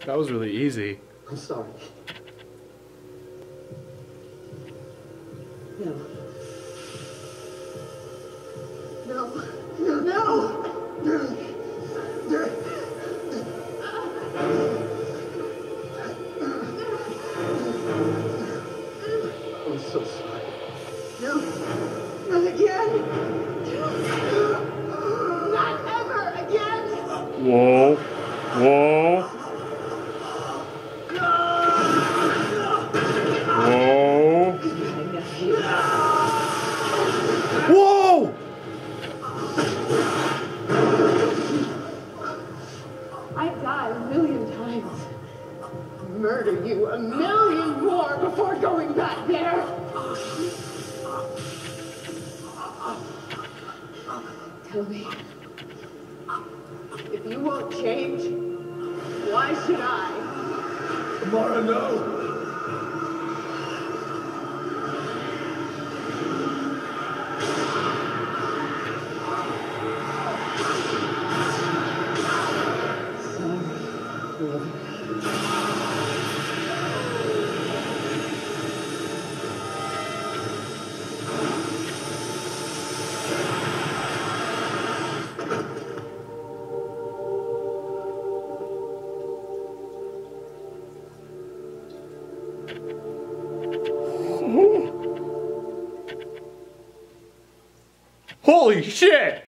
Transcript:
That was really easy. I'm sorry. No. No. No. No. I'm so sorry. No. Not again. Not ever again. Whoa. Whoa. Whoa. Whoa! I'd die a million times. Murder you a million more before going back there. Tell me, if you won't change, why should I? Tomorrow, no. Holy shit!